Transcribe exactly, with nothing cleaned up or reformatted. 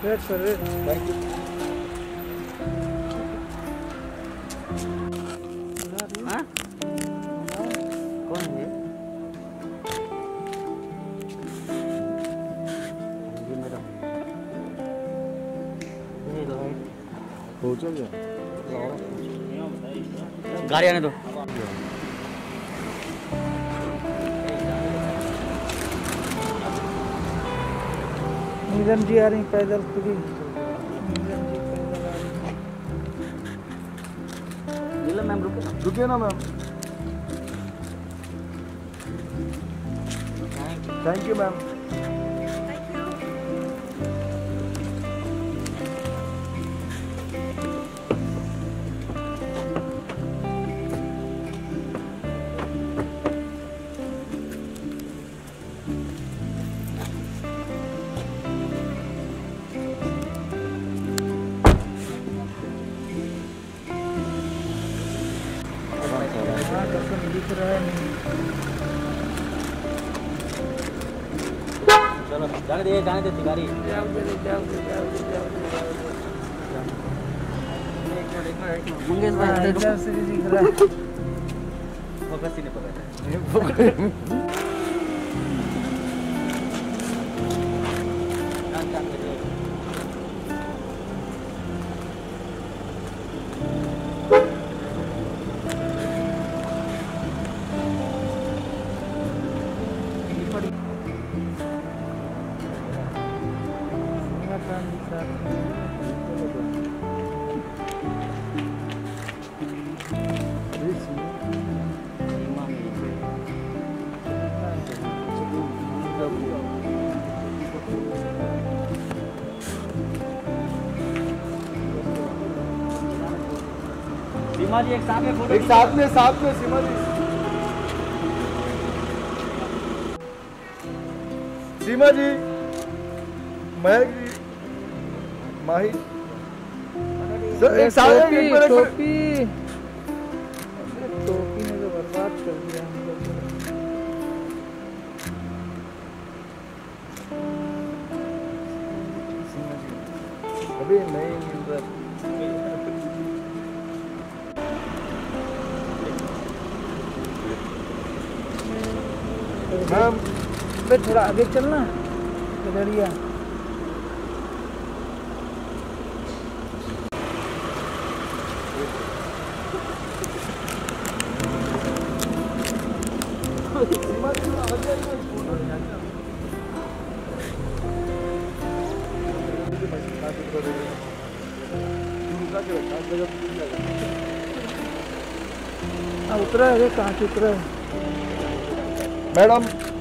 Wait sir, wait. Thank you. हाँ? कौन है ये? ये मेरा ये तो है। हो चल गया। गाड़ी आने दो। नीलम जी आ रही पैदल फ्री। नीलम जी पैदल आ रही। नीलम मैम रुके रुके ना मैम। Thank you ma'am. दिख रहा है नहीं। चलो जाने दे जाने दे गाड़ी। जाओ दे जाओ दे जाओ दे जाओ दे। मंगेश भाई इधर से भी दिख रहा है। फोकस ही नहीं पकड़। सीमा जी एक साथ में फोटो। एक साथ में साथ में सीमा जी। सीमा जी महक जी माही एक साथ टोपी टोपी टोपी ने तो बर्बाद कर दिया हम लोग को। अभी नहीं मिल रहा। मैम बे थोड़ा आगे चलना गडरिया। हाँ उतरा है, कहाँ से उतरा है मैडम?